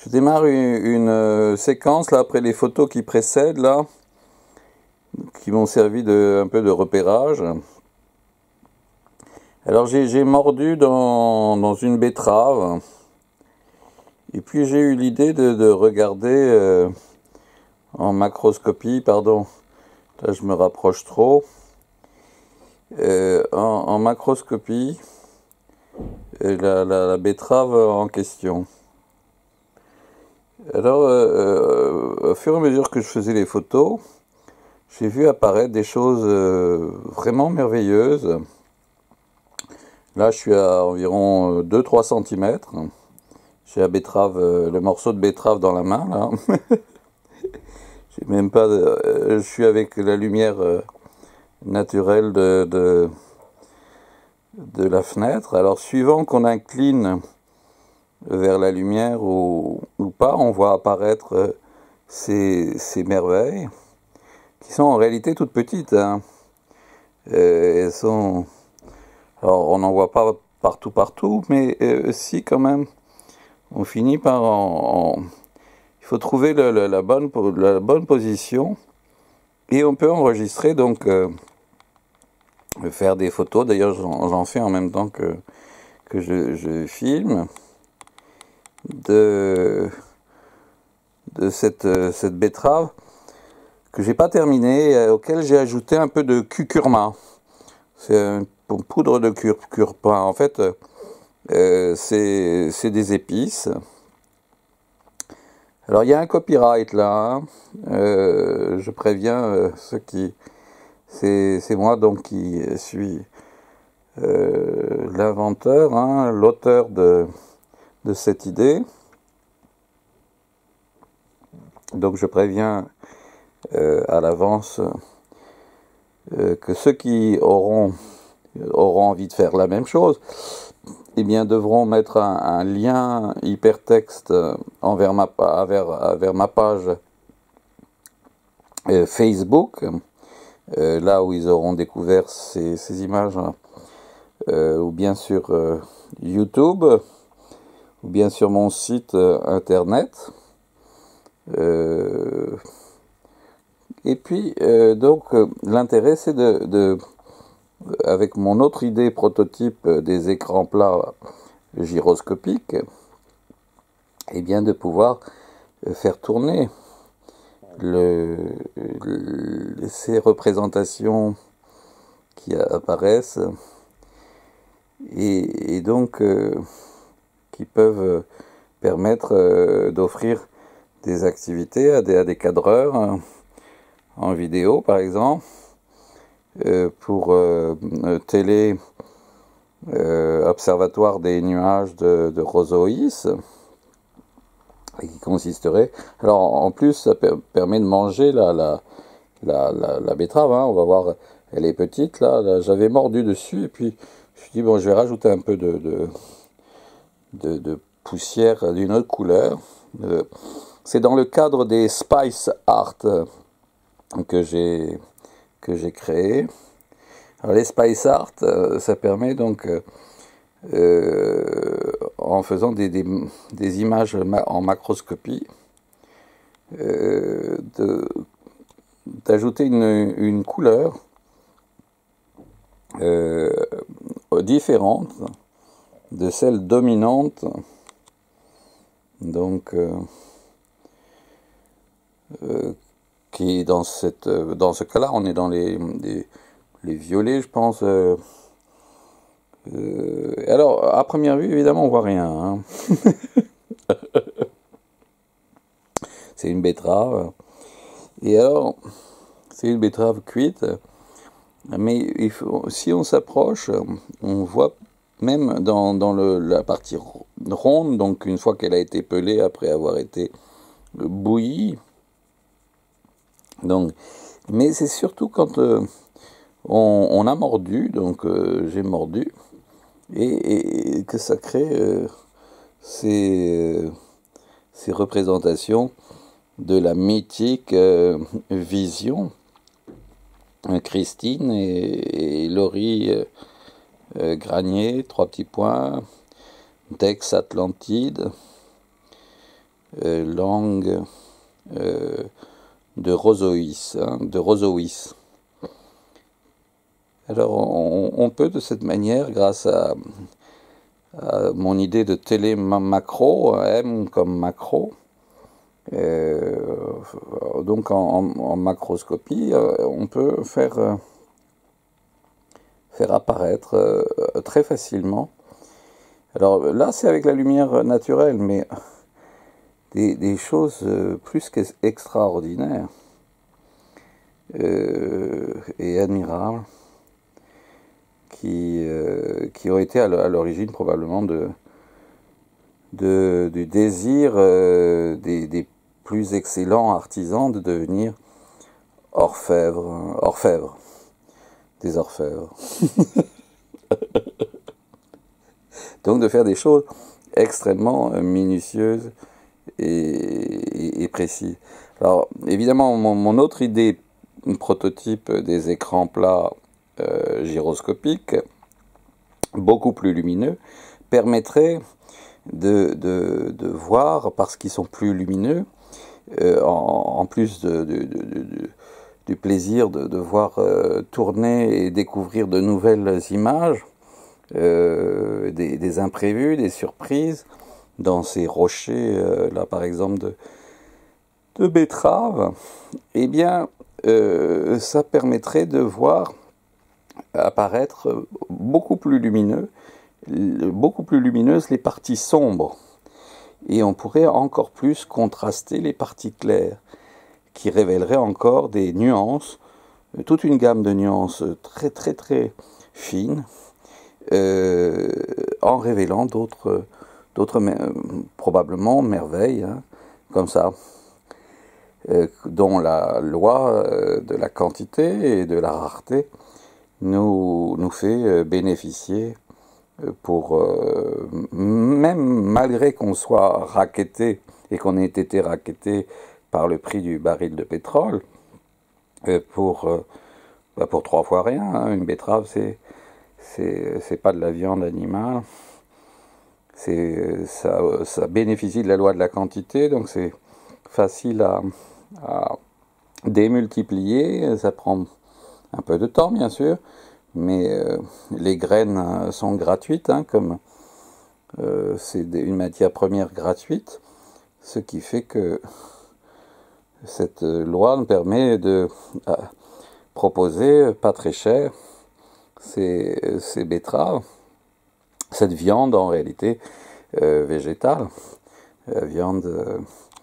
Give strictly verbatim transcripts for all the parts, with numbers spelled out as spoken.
Je démarre une, une euh, séquence là après les photos qui précèdent là, qui m'ont servi de un peu de repérage. Alors j'ai mordu dans, dans une betterave, et puis j'ai eu l'idée de, de regarder euh, en macroscopie, pardon, là je me rapproche trop, euh, en, en macroscopie euh, la, la, la betterave en question. Alors, euh, euh, au fur et à mesure que je faisais les photos, j'ai vu apparaître des choses euh, vraiment merveilleuses. Là, je suis à environ deux à trois centimètres. J'ai la betterave, euh, le morceau de betterave dans la main, là. J'ai même pas de, euh, je suis avec la lumière euh, naturelle de, de, de la fenêtre. Alors, suivant qu'on incline vers la lumière ou, ou pas, on voit apparaître euh, ces, ces merveilles, qui sont en réalité toutes petites, hein. Euh, elles sont... Alors, on n'en voit pas partout, partout, mais euh, si, quand même, on finit par en... en... Il faut trouver le, le, la, bonne, la bonne position, et on peut enregistrer, donc, euh, faire des photos. D'ailleurs, j'en fais en même temps que, que je, je filme, de, de cette, cette betterave, que j'ai pas terminé, euh, auquel j'ai ajouté un peu de curcuma. C'est une poudre de curcuma. En fait, euh, c'est des épices. Alors, il y a un copyright là, hein. euh, je préviens euh, ceux qui... C'est moi donc qui suis euh, l'inventeur, hein, l'auteur de, de cette idée. Donc, je préviens euh, à l'avance euh, que ceux qui auront, auront envie de faire la même chose, eh bien, devront mettre un, un lien hypertexte envers ma, vers, vers ma page euh, Facebook, euh, là où ils auront découvert ces, ces images, euh, ou bien sur euh, YouTube, ou bien sur mon site euh, internet. Euh, et puis, euh, donc, euh, l'intérêt, c'est de, de, avec mon autre idée prototype des écrans plats gyroscopiques, et bien de pouvoir faire tourner le, le, ces représentations qui apparaissent, et, et donc euh, qui peuvent permettre euh, d'offrir des activités à des, à des cadreurs, hein, en vidéo par exemple, euh, pour euh, télé euh, observatoire des nuages de, de Rosoïs, et qui consisterait... Alors, en plus, ça per permet de manger la, la, la, la, la betterave, hein. On va voir, elle est petite, là. là J'avais mordu dessus, et puis je me suis dit, bon, je vais rajouter un peu de, de, de, de poussière d'une autre couleur. Euh, C'est dans le cadre des Spice Art que j'ai que j'ai créé. Alors, les Spice Art, ça permet donc... Euh, Euh, en faisant des, des, des images en macroscopie, euh, d'ajouter une, une couleur euh, différente de celle dominante. Donc, euh, euh, qui dans, cette, dans ce cas-là, on est dans les, les, les violets, je pense. Euh, Euh, alors, à première vue, évidemment, on voit rien, hein. C'est une betterave. Et alors, c'est une betterave cuite. Mais il faut, si on s'approche, on voit même dans, dans le, la partie ronde, donc une fois qu'elle a été pelée après avoir été bouillie. Donc, mais c'est surtout quand euh, on, on a mordu, donc euh, j'ai mordu, Et, et que ça crée euh, ces, euh, ces représentations de la mythique euh, vision, Christine et, et Laurie euh, euh, Granier, trois petits points, d'Ex-Atlantide, euh, langue euh, de Rosoïs, hein, de Rosoïs. Alors on, on peut de cette manière, grâce à, à mon idée de télé macro, M comme macro, euh, donc en, en macroscopie, euh, on peut faire, euh, faire apparaître euh, très facilement. Alors là c'est avec la lumière naturelle, mais des, des choses euh, plus qu'extraordinaires euh, et admirables, qui, euh, qui ont été à l'origine probablement de, de, du désir euh, des, des plus excellents artisans de devenir orfèvres, orfèvres, des orfèvres. Donc de faire des choses extrêmement minutieuses et, et, et précises. Alors évidemment, mon, mon autre idée, prototype des écrans plats euh, gyroscopiques, beaucoup plus lumineux, permettrait de, de, de voir, parce qu'ils sont plus lumineux, euh, en, en plus de, de, de, de, du plaisir de, de voir euh, tourner et découvrir de nouvelles images, euh, des, des imprévus, des surprises, dans ces rochers, euh, là par exemple, de, de betteraves, eh bien, euh, ça permettrait de voir apparaître beaucoup plus lumineux, beaucoup plus lumineuses les parties sombres. Et on pourrait encore plus contraster les parties claires, qui révéleraient encore des nuances, toute une gamme de nuances très très très fines, euh, en révélant d'autres, d'autres euh, probablement merveilles, hein, comme ça, euh, dont la loi euh, de la quantité et de la rareté nous, nous fait bénéficier pour, euh, même malgré qu'on soit racketté et qu'on ait été racketté par le prix du baril de pétrole, euh, pour, euh, bah pour trois fois rien, hein. Une betterave, c'est, c'est, c'est pas de la viande animale, c'est, ça, ça bénéficie de la loi de la quantité, donc c'est facile à, à démultiplier, ça prend un peu de temps bien sûr, mais euh, les graines sont gratuites, hein, comme euh, c'est une matière première gratuite, ce qui fait que cette loi nous permet de euh, proposer pas très cher ces, ces betteraves, cette viande en réalité euh, végétale, euh, viande de,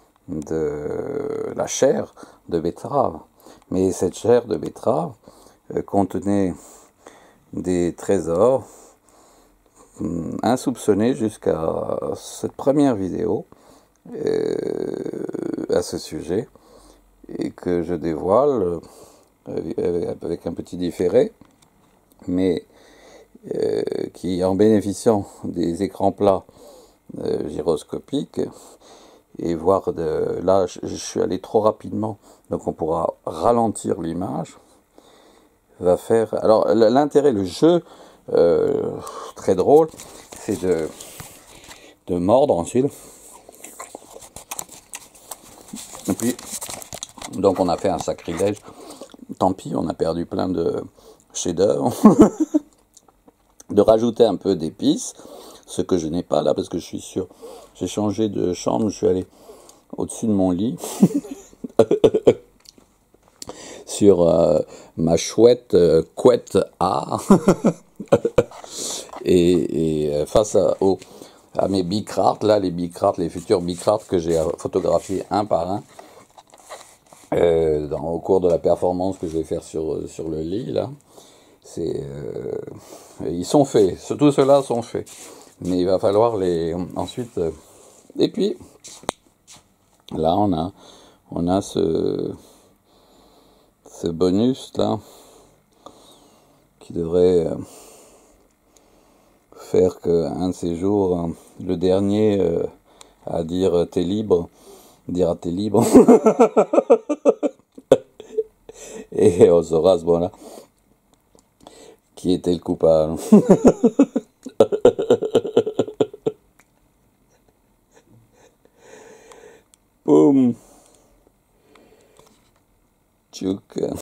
de la chair de betterave. Mais cette chair de betterave euh, contenait des trésors hum, insoupçonnés jusqu'à cette première vidéo euh, à ce sujet, et que je dévoile euh, avec un petit différé, mais euh, qui, en bénéficiant des écrans plats euh, gyroscopiques, et voir de là je, je suis allé trop rapidement, donc on pourra ralentir l'image, va faire. Alors l'intérêt, le jeu euh, très drôle, c'est de, de mordre ensuite. Et puis, donc on a fait un sacrilège. Tant pis, on a perdu plein de chefs-d'œuvre. De rajouter un peu d'épices, ce que je n'ai pas là, parce que je suis sûr. J'ai changé de chambre, je suis allé au-dessus de mon lit. Sur euh, ma chouette euh, couette A. et, et face à, au, à mes bicrates, là, les bicrates, les futurs bicrates que j'ai photographiés un par un, euh, dans, au cours de la performance que je vais faire sur, sur le lit, là. C'est, euh, ils sont faits, tous ceux-là sont faits. Mais il va falloir les ensuite. Euh, et puis, là, on a, on a ce. ce bonus là qui devrait euh, faire que un de ces jours, euh, le dernier euh, à dire euh, t'es libre, dira t'es libre. Et on saura à ce moment-là qui était le coupable. Boum. Tchouk.